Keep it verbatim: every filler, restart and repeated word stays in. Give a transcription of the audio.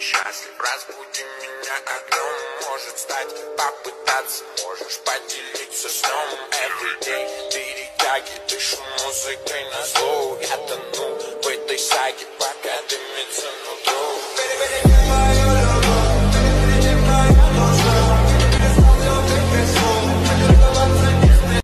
счастлив, разбуди меня огнем. Может стать, попытаться, можешь поделиться сном. Everyday, перетяги, дышу музыкой на зло. Я тону в этой саге, пока дымится нутро.